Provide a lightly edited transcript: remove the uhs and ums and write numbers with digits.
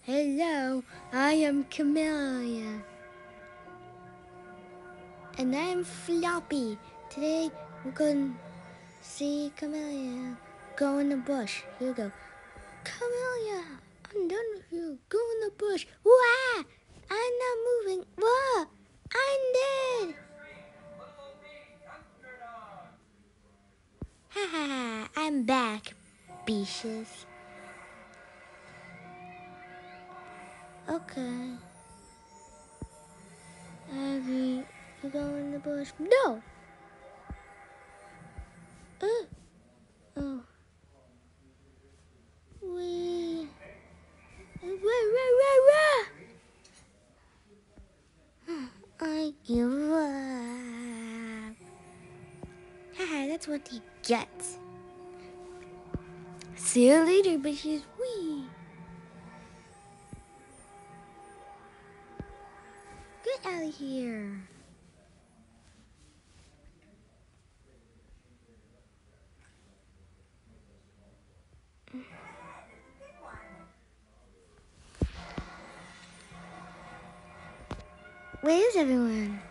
Hello, I am Calmela. And I'm Floppy. Today we're going to see Calmela go in the bush. Here we go. Calmela, I'm done with you. Go in the bush. Wah! I'm not moving. Wah! I'm dead. Ha ha ha! I'm back, beaches. Okay. Abby, you go in the bush. No! Oh. We. I give up. Haha, that's what he gets. See you later, bitches. Wee. Get out of here. Where is everyone?